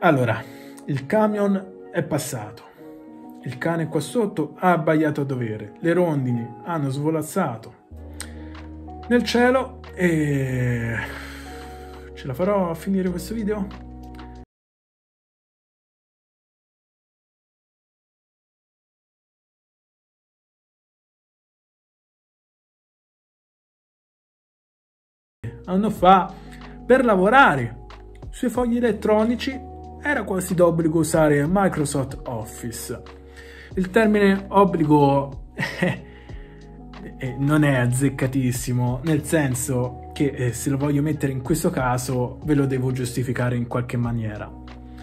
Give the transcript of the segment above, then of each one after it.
Allora, il camion è passato, il cane qua sotto ha abbaiato a dovere, le rondini hanno svolazzato nel cielo e ce la farò a finire questo video? Anno fa, per lavorare sui fogli elettronici era quasi d'obbligo usare Microsoft Office. Il termine obbligo non è azzeccatissimo, nel senso che se lo voglio mettere in questo caso ve lo devo giustificare in qualche maniera.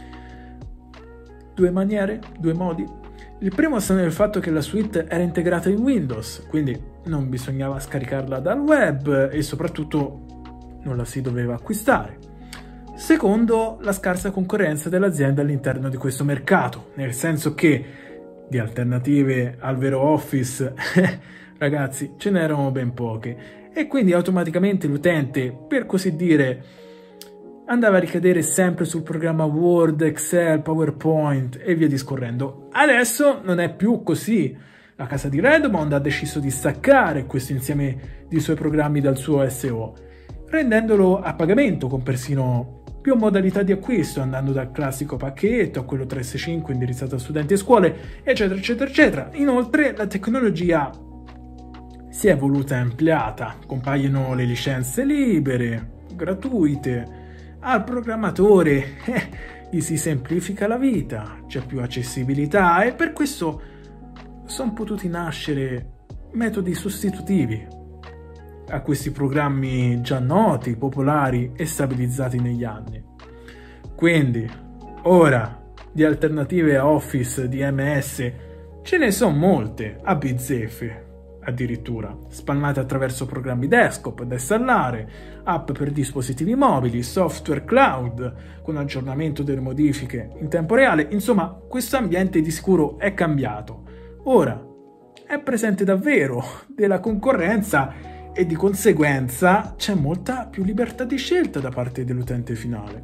Due maniere? Due modi? Il primo sta nel fatto che la suite era integrata in Windows, quindi non bisognava scaricarla dal web e soprattutto non la si doveva acquistare. Secondo, la scarsa concorrenza dell'azienda all'interno di questo mercato, nel senso che di alternative al vero Office, ragazzi, ce n'erano ben poche e quindi automaticamente l'utente, per così dire, andava a ricadere sempre sul programma Word, Excel, PowerPoint e via discorrendo. Adesso non è più così. La casa di Redmond ha deciso di staccare questo insieme di suoi programmi dal suo SO, rendendolo a pagamento con persino più modalità di acquisto, andando dal classico pacchetto a quello 365 indirizzato a studenti e scuole, eccetera, eccetera, eccetera. Inoltre la tecnologia si è evoluta e ampliata, compaiono le licenze libere, gratuite, al programmatore gli si semplifica la vita, c'è più accessibilità e per questo sono potuti nascere metodi sostitutivi a questi programmi già noti, popolari e stabilizzati negli anni. Quindi, ora, di alternative a Office DMS ce ne sono molte, a bizzeffe addirittura, spalmate attraverso programmi desktop da installare, app per dispositivi mobili, software cloud, con aggiornamento delle modifiche in tempo reale. Insomma, questo ambiente di sicuro è cambiato. Ora, è presente davvero della concorrenza e di conseguenza c'è molta più libertà di scelta da parte dell'utente finale.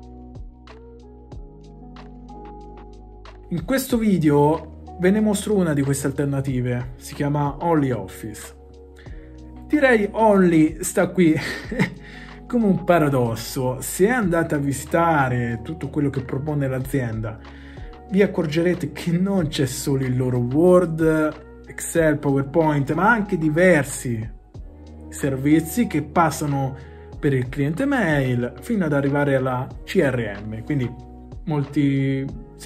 In questo video ve ne mostro una di queste alternative, si chiama OnlyOffice. Direi Only sta qui come un paradosso. Se andate a visitare tutto quello che propone l'azienda, vi accorgerete che non c'è solo il loro Word, Excel, PowerPoint, ma anche diversi servizi che passano per il cliente mail fino ad arrivare alla CRM, quindi molti,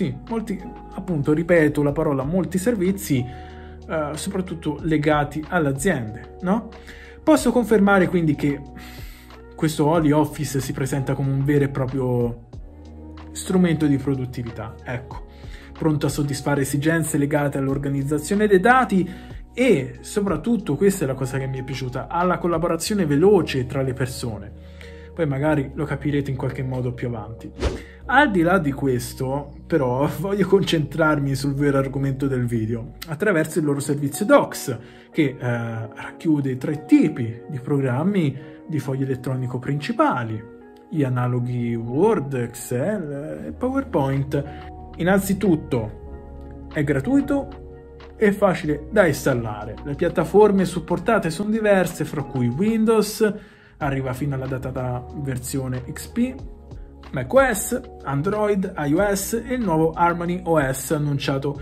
appunto, ripeto la parola, molti servizi, soprattutto legati alle aziende, no? Posso confermare quindi che questo OnlyOffice si presenta come un vero e proprio strumento di produttività, ecco, pronto a soddisfare esigenze legate all'organizzazione dei dati e soprattutto, questa è la cosa che mi è piaciuta, alla collaborazione veloce tra le persone. Poi magari lo capirete in qualche modo più avanti. Al di là di questo, però, voglio concentrarmi sul vero argomento del video, attraverso il loro servizio Docs, che racchiude 3 tipi di programmi di foglio elettronico principali, gli analoghi Word, Excel e PowerPoint. Innanzitutto, è gratuito e facile da installare. Le piattaforme supportate sono diverse, fra cui Windows, arriva fino alla datata versione XP, macOS, Android, iOS e il nuovo Harmony OS annunciato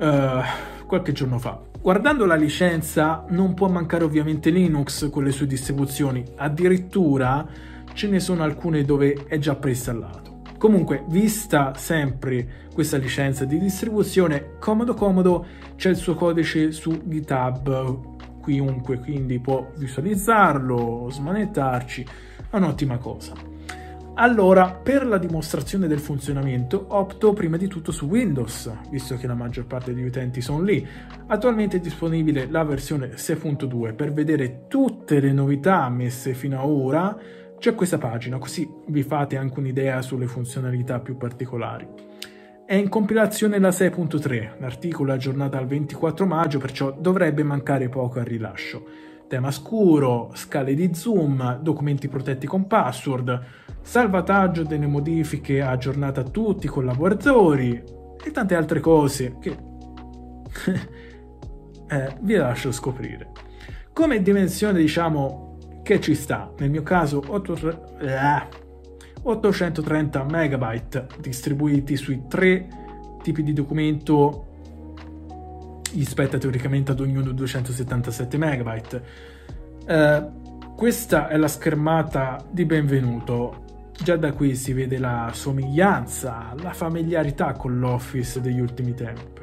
qualche giorno fa. Guardando la licenza non può mancare ovviamente Linux con le sue distribuzioni, addirittura ce ne sono alcune dove è già preinstallato. Comunque, vista sempre questa licenza di distribuzione, comodo c'è il suo codice su GitHub, chiunque quindi può visualizzarlo, smanettarci, è un'ottima cosa. Allora, per la dimostrazione del funzionamento opto prima di tutto su Windows, visto che la maggior parte degli utenti sono lì. Attualmente è disponibile la versione 6.2. Per vedere tutte le novità messe fino ad ora c'è questa pagina, così vi fate anche un'idea sulle funzionalità più particolari. È in compilazione la 6.3, l'articolo è aggiornato al 24 maggio, perciò dovrebbe mancare poco al rilascio. tema scuro, scale di zoom, documenti protetti con password, salvataggio delle modifiche aggiornate a tutti i collaboratori e tante altre cose che vi lascio scoprire. Come dimensione diciamo che ci sta, nel mio caso 830 MB distribuiti sui 3 tipi di documento, gli spetta teoricamente ad ognuno 277 MB. Questa è la schermata di benvenuto. Già da qui si vede la somiglianza, la familiarità con l'Office degli ultimi tempi.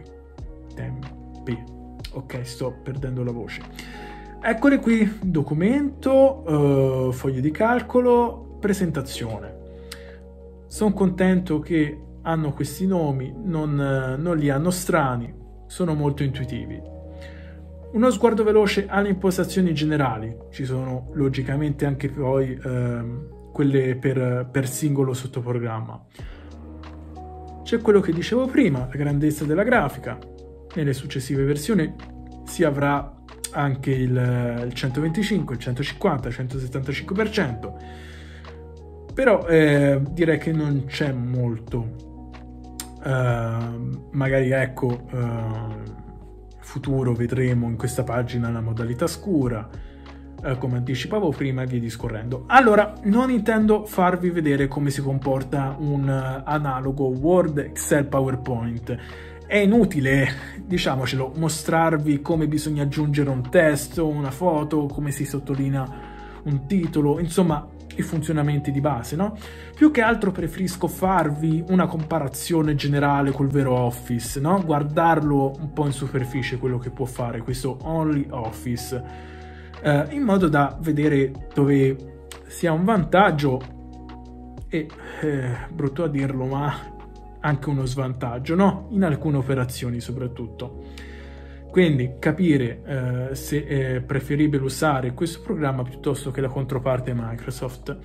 Ok, sto perdendo la voce. Eccole qui, documento, foglie di calcolo, presentazione. Sono contento che hanno questi nomi, non li hanno strani, sono molto intuitivi. Uno sguardo veloce alle impostazioni generali, ci sono logicamente anche poi quelle per singolo sottoprogramma. C'è quello che dicevo prima, la grandezza della grafica. Nelle successive versioni si avrà anche il 125, il 150, il 175%, però direi che non c'è molto. Magari ecco, futuro vedremo in questa pagina la modalità scura, come anticipavo prima e via discorrendo. Allora, non intendo farvi vedere come si comporta un analogo Word, Excel, PowerPoint. È inutile, diciamocelo, mostrarvi come bisogna aggiungere un testo, una foto, come si sottolinea un titolo, insomma i funzionamenti di base, no? Più che altro preferisco farvi una comparazione generale col vero Office, no? Guardarlo un po' in superficie, quello che può fare questo OnlyOffice, in modo da vedere dove sia un vantaggio e, brutto a dirlo, ma anche uno svantaggio, no? In alcune operazioni soprattutto. Quindi capire se è preferibile usare questo programma piuttosto che la controparte Microsoft.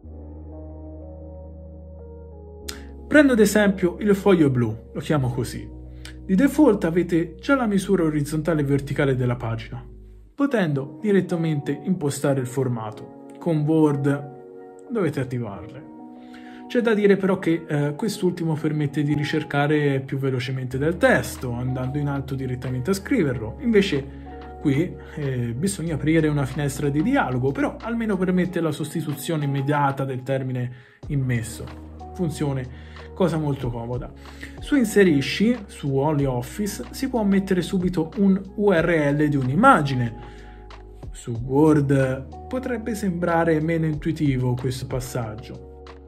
Prendo ad esempio il foglio blu, lo chiamo così. Di default avete già la misura orizzontale e verticale della pagina, potendo direttamente impostare il formato. Con Word dovete attivarle. C'è da dire però che quest'ultimo permette di ricercare più velocemente del testo, andando in alto direttamente a scriverlo. Invece qui bisogna aprire una finestra di dialogo, però almeno permette la sostituzione immediata del termine immesso. Funzione, cosa molto comoda. Su inserisci, su OnlyOffice, si può mettere subito un URL di un'immagine. Su Word potrebbe sembrare meno intuitivo questo passaggio.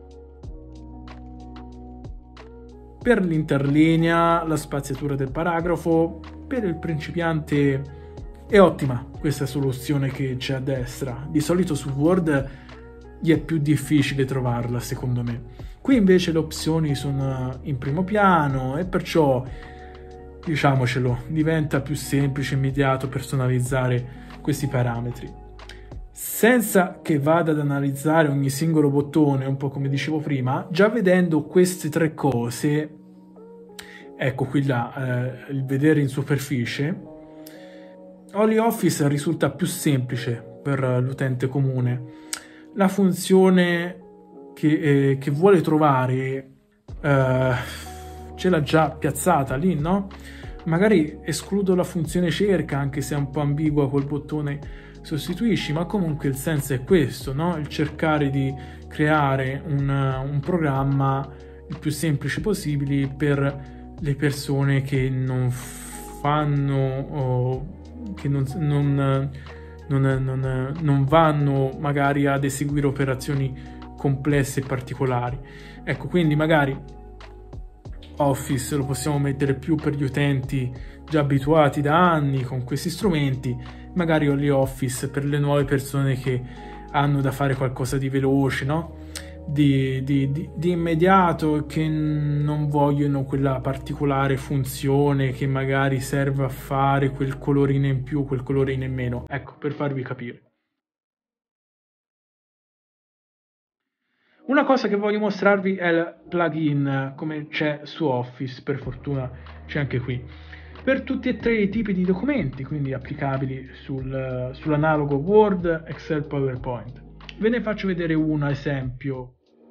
Per l'interlinea, la spaziatura del paragrafo, per il principiante è ottima questa soluzione che c'è a destra. Di solito su Word gli è più difficile trovarla, secondo me. Qui invece le opzioni sono in primo piano e perciò, diciamocelo, diventa più semplice e immediato personalizzare questi parametri. Senza che vada ad analizzare ogni singolo bottone, un po' come dicevo prima, già vedendo queste tre cose, ecco qui là, il vedere in superficie, OnlyOffice risulta più semplice per l'utente comune. La funzione che vuole trovare ce l'ha già piazzata lì, no? Magari escludo la funzione cerca, anche se è un po' ambigua col bottone sostituisci, ma comunque il senso è questo, no? Il cercare di creare un programma il più semplice possibile per le persone che non fanno che non vanno magari ad eseguire operazioni complesse e particolari. Ecco, quindi magari Office lo possiamo mettere più per gli utenti già abituati da anni con questi strumenti, magari OnlyOffice per le nuove persone che hanno da fare qualcosa di veloce, no? Di immediato, che non vogliono quella particolare funzione che magari serve a fare quel colorino in più, quel colorino in meno. Ecco, per farvi capire. Una cosa che voglio mostrarvi è il plugin, come c'è su Office, per fortuna c'è anche qui. per tutti e tre i tipi di documenti, quindi applicabili sull'analogo Word, Excel, PowerPoint. Ve ne faccio vedere un esempio.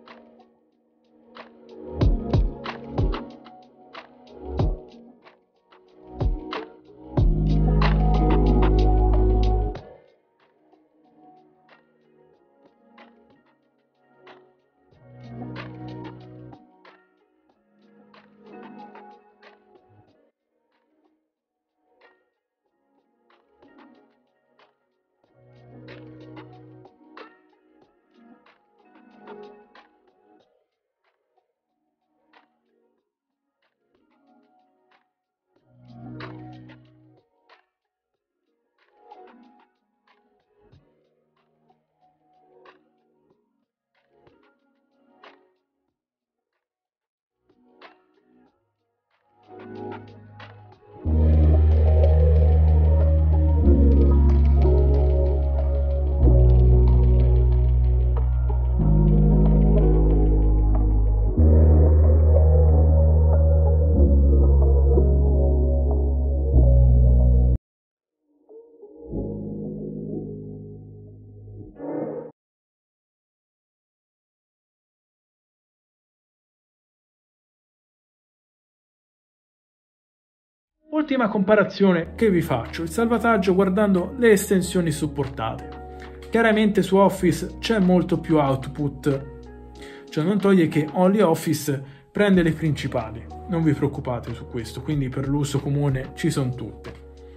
Ultima comparazione che vi faccio, il salvataggio guardando le estensioni supportate. Chiaramente su Office c'è molto più output, cioè non toglie che OnlyOffice prende le principali, non vi preoccupate su questo, quindi per l'uso comune ci sono tutte.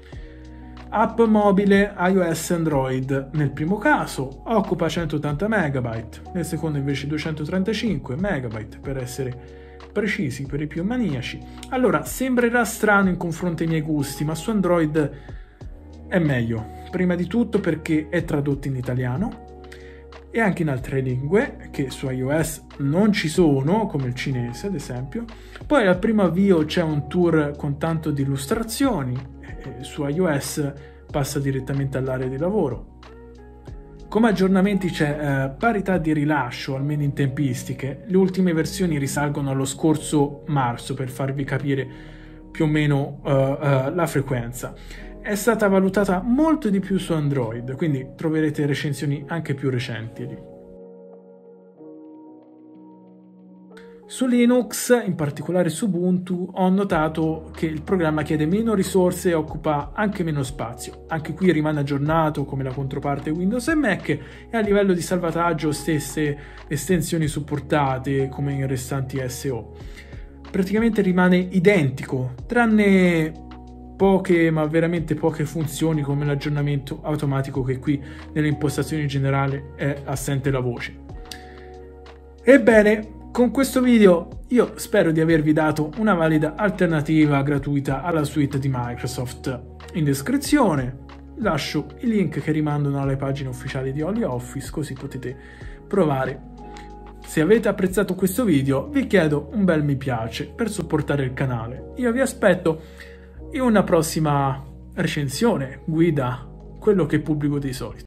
App mobile iOS Android nel primo caso occupa 180 MB, nel secondo invece 235 MB per essere precisi, per i più maniaci. Allora, sembrerà strano in confronto ai miei gusti, ma su Android è meglio. Prima di tutto perché è tradotto in italiano e anche in altre lingue che su iOS non ci sono, come il cinese ad esempio. Poi al primo avvio c'è un tour con tanto di illustrazioni, e su iOS passa direttamente all'area di lavoro. Come aggiornamenti c'è parità di rilascio, almeno in tempistiche. Le ultime versioni risalgono allo scorso marzo, per farvi capire più o meno la frequenza. È stata valutata molto di più su Android, quindi troverete recensioni anche più recenti lì. Su Linux, in particolare su Ubuntu, ho notato che il programma chiede meno risorse e occupa anche meno spazio. Anche qui rimane aggiornato come la controparte Windows e Mac, e a livello di salvataggio stesse estensioni supportate come in restanti SO. Praticamente rimane identico, tranne poche, ma veramente poche funzioni come l'aggiornamento automatico, che qui nelle impostazioni generali è assente la voce. Ebbene, con questo video io spero di avervi dato una valida alternativa gratuita alla suite di Microsoft. In descrizione lascio i link che rimandano alle pagine ufficiali di OnlyOffice, così potete provare. Se avete apprezzato questo video vi chiedo un bel mi piace per supportare il canale. Io vi aspetto in una prossima recensione, guida, quello che pubblico di solito.